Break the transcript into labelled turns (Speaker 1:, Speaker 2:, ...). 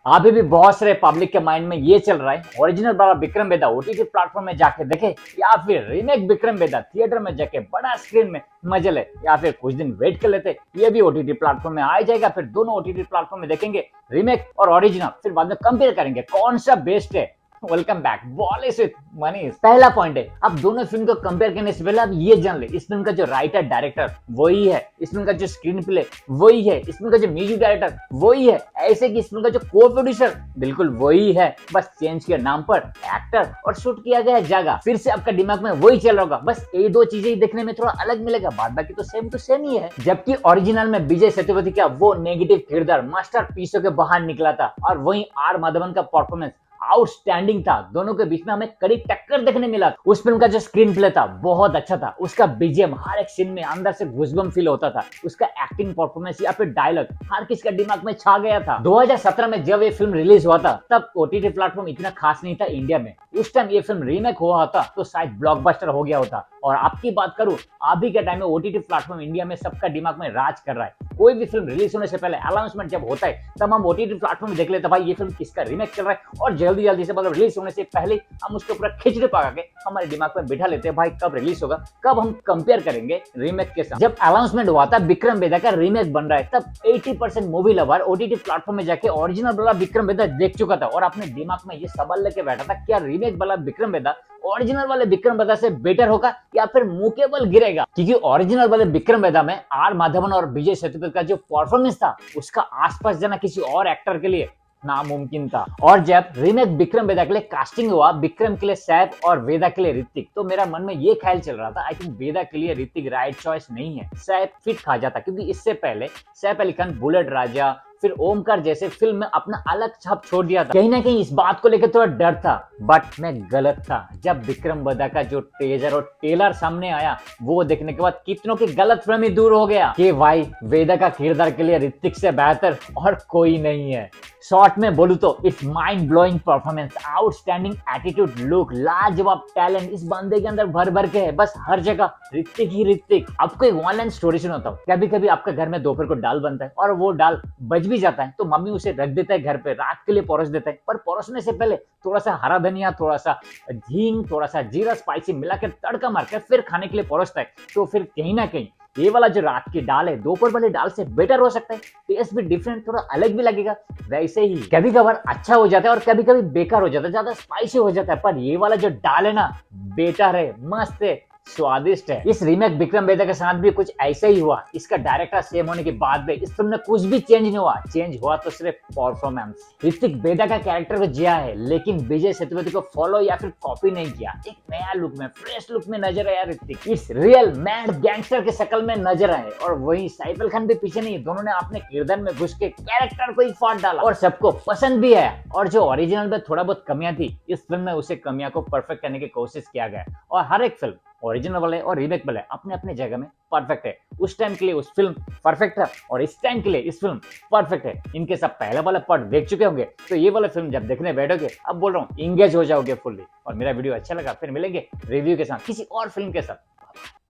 Speaker 1: अभी भी बहुत सारे पब्लिक के माइंड में ये चल रहा है ओरिजिनल वाला विक्रम बेदा ओटीटी प्लेटफॉर्म में जाके देखे या फिर रीमेक विक्रम बेदा थिएटर में जाके बड़ा स्क्रीन में मजे ले या फिर कुछ दिन वेट कर लेते ये भी ओटीटी प्लेटफॉर्म में आ जाएगा। फिर दोनों ओटीटी प्लेटफॉर्म में देखेंगे रिमेक और ओरिजिनल, फिर बाद में कंपेयर करेंगे कौन सा बेस्ट है। Welcome back Bollywood with Manish. पहला पॉइंट है, अब दोनों फिल्म को कंपेयर करने से पहले आप ये जान ले इस फिल्म का जो राइटर डायरेक्टर वही है, इस फिल्म का जो स्क्रीन प्ले वही है, इस फिल्म का जो म्यूजिक डायरेक्टर वही है, ऐसे कि इस फिल्म का जो को प्रोड्यूसर बिल्कुल वही है, बस चेंज किया नाम पर एक्टर और शूट किया गया जगह। फिर से आपका दिमाग में वही चल रहा होगा, बस ये दो चीजें ही देखने में थोड़ा अलग मिलेगा, बाद बाकी तो सेम ही है। जबकि ओरिजिनल में विजय सेतुपति का वो नेगेटिव किरदार मास्टर पीसों के बाहर निकला था और वहीं आर माधवन का परफॉर्मेंस आउटस्टैंडिंग था। दोनों के बीच में हमें कड़ी टक्कर देखने मिला। उस फिल्म का जो स्क्रीन प्ले था बहुत अच्छा था, उसका बीजीएम हर एक सीन में अंदर से घुसबम फील होता था, उसका एक्टिंग परफॉर्मेंस या फिर डायलॉग हर किसी का दिमाग में छा गया था। 2017 में जब ये फिल्म रिलीज हुआ था तब ओटीटी प्लेटफॉर्म इतना खास नहीं था इंडिया में। उस टाइम ये फिल्म रीमेक हुआ होता तो शायद ब्लॉकबस्टर हो गया होता। और आपकी बात करूं अभी के टाइम में ओटीटी प्लेटफॉर्म इंडिया में सबका दिमाग में राज कर रहा है। कोई भी फिल्म रिलीज होने से पहले अनाउंसमेंट जब होता है तब हम ओटीटी प्लेटफॉर्म में देख लेते भाई ये फिल्म किसका रीमेक चल रहा है और जल्दी से मतलब रिलीज होने से पहले हम उसको पूरा खिचड़ी पका के हमारे दिमाग में बिठा लेते हैं भाई कब रिलीज होगा, कब हम कंपेयर करेंगे रीमेक के साथ। जब अनाउंसमेंट हुआ था विक्रम बेदा का रीमेक बन रहा है तब 80% मूवी लवर ओटीटी प्लेटफॉर्म में जाके ओरिजिनल वाला विक्रम बेदा देख चुका था और अपने दिमाग में ये सवाल लेके बैठा था क्या रीमेक वाला विक्रम बेदा ओरिजिनल वाले विक्रम बेदा से बेटर होगा या फिर मुंह के बल गिरेगा। क्योंकि ओरिजिनल वाले विक्रम बेदा में आर माधवन और विजय सेतुपति का जो परफॉर्मेंस था उसका आसपास जाना किसी और एक्टर के लिए नामुमकिन था। और जब रीमेक विक्रम वेदा के लिए कास्टिंग हुआ, विक्रम के लिए सैफ और वेदा के लिए ऋतिक, तो मेरा मन में ये ख्याल चल रहा था आई थिंक वेदा के लिए ऋतिक राइट चॉइस नहीं है, सैफ फिट खा जाता। क्योंकि इससे पहले सैफ अली खान बुलेट राजा फिर ओमकार जैसे फिल्म में अपना अलग छाप छोड़ दिया था। कहीं ना कहीं इस बात को लेकर थोड़ा डर था, बट मैं गलत था। जब विक्रम वेदा का जो टेजर और टेलर सामने आया वो देखने के बाद कितनों की गलतफहमी दूर हो गया कि भाई वेदा का किरदार के लिए ऋतिक से बेहतर और कोई नहीं है। शॉर्ट में बोलूं तो it's mind blowing performance, outstanding attitude, look, लाजवाब टैलेंट इस बंदे के अंदर भर भर के है। बस हर जगह ऋतिक ही ऋतिक। आपको एक ऑनलाइन स्टोरी सुनाता हूँ। कभी कभी आपके घर में दोपहर को दाल बनता है और वो दाल बच भी जाता है तो मम्मी उसे रख देता है घर पे, रात के लिए परोस देता है। पर परोसने से पहले थोड़ा सा हरा धनिया, थोड़ा सा हींग, थोड़ा सा जीरा स्पाइसी मिलाकर तड़का मारकर फिर खाने के लिए परोसता है। तो फिर कहीं ना कहीं ये वाला जो रात की दाल है दोपहर वाले दाल से बेटर हो सकता है, टेस्ट भी डिफरेंट, थोड़ा अलग भी लगेगा। वैसे ही कभी कभार अच्छा हो जाता है और कभी कभी बेकार हो जाता है, ज्यादा स्पाइसी हो जाता है। पर ये वाला जो दाल है ना बेटर है, मस्त है, स्वादिष्ट है। इस रीमेक विक्रम वेदा के साथ भी कुछ ऐसा ही हुआ। इसका डायरेक्टर सेम होने के बाद भी इस फिल्म में कुछ भी चेंज नहीं हुआ, चेंज हुआ तो सिर्फ परफॉर्मेंस। ऋतिक वेदा का कैरेक्टर को जिया है लेकिन विजय सेतुपति को फॉलो या फिर कॉपी नहीं किया। एक नया लुक में, फ्रेश लुक में नजर आया ऋतिक, इस रियल मैड गैंगस्टर के शक्ल में नजर आए। और वही सैफ अली खान भी पीछे नहीं, दोनों ने अपने किरदार में घुस के कैरेक्टर को ही फाड़ डाला और सबको पसंद भी है। और जो ओरिजिनल में थोड़ा बहुत कमियां थी इस फिल्म में उसे कमियां को परफेक्ट करने की कोशिश किया गया। और हर एक फिल्म ओरिजिनल वाले और रीमेक वाले अपने अपने जगह में परफेक्ट है। उस टाइम के लिए उस फिल्म परफेक्ट है और इस टाइम के लिए इस फिल्म परफेक्ट है। इनके सब पहले वाला पार्ट देख चुके होंगे तो ये वाला फिल्म जब देखने बैठोगे अब बोल रहा हूँ इंगेज हो जाओगे फुल्ली। और मेरा वीडियो अच्छा लगा फिर मिलेंगे रिव्यू के साथ किसी और फिल्म के साथ।